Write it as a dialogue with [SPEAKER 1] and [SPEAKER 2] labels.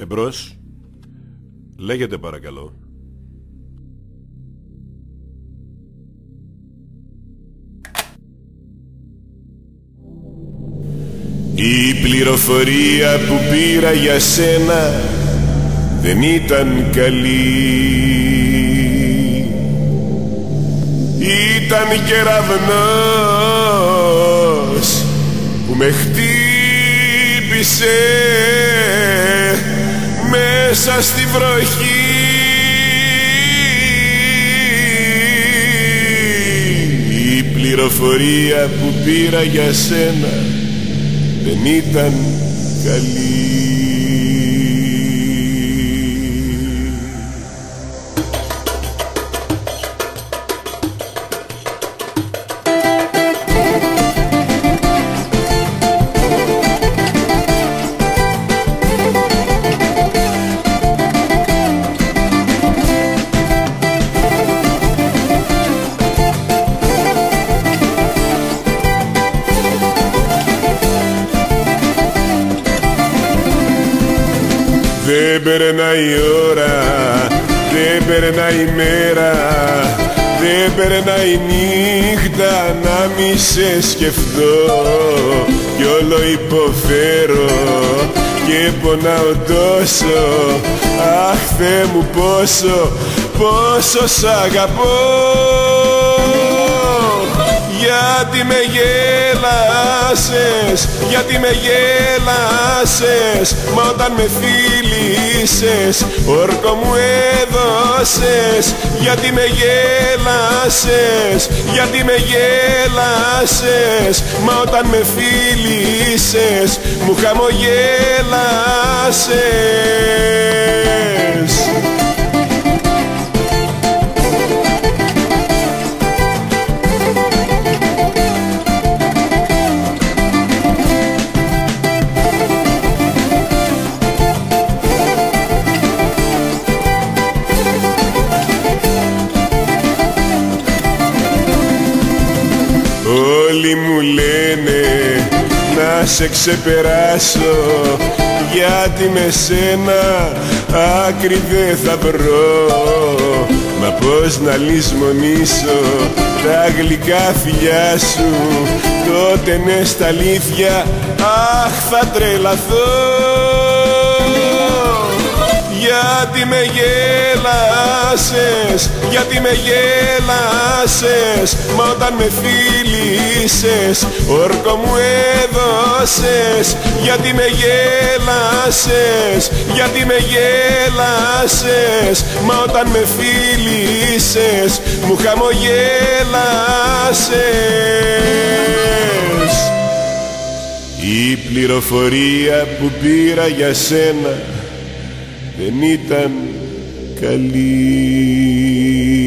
[SPEAKER 1] Εμπρός. Λέγεται παρακαλώ. Η πληροφορία που πήρα για σένα δεν ήταν καλή. Ήταν κεραυνός που με χτύπησε μέσα στη βροχή. Η πληροφορία που πήρα για σένα δεν ήταν καλή. Δεν περνάει η ώρα, δεν περνάει η μέρα, δεν περνάει η νύχτα να μη σε σκεφτώ. Κι όλο υποφέρω και πονάω τόσο. Αχ Θεέ μου πόσο σ' αγαπώ. Γιατί με γέλασες, γιατί με γέλασες, μα όταν με φίλησες όρκο μου έδωσες. Γιατί με γέλασες, γιατί με γέλασες, μα όταν με φίλησες μου χαμογέλασες. Όλοι μου λένε να σε ξεπεράσω, γιατί με σένα άκρη δεν θα βρω. Μα πώς να λησμονήσω τα γλυκά φιλιά σου, τότε ναι στα αλήθεια αχ θα τρελαθώ. Γιατί με γέλασες, γιατί με γέλασες, μα όταν με φίλησες όρκο μου έδωσες. Γιατί με γέλασες, γιατί με γέλασες, μα όταν με φίλησες μου χαμογέλασες. Η πληροφορία που πήρα για σένα δεν ήταν καλή.